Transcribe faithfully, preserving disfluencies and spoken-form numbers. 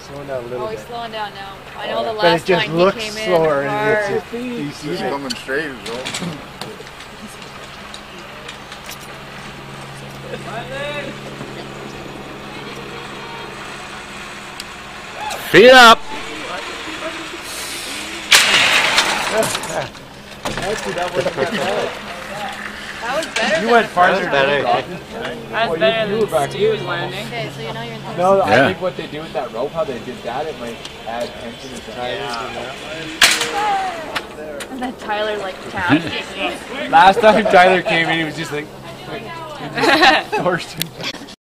slowing down a little Oh, he's bit. slowing down now. I know the But last it just time looks he came slower in. and it's hard. just, you see He's it. coming straight as well. Feet up. Actually, that wasn't that bad. That was better You than went the farther first than one. me. That's Well, better you- you were than back Stu's here. landing. Okay, so you know you're in the No, Yeah. I think what they do with that rope, how they did that, it might add tension to Tyler. And then Tyler like tapped. Last time Tyler came in, he was just like, like Thorsten.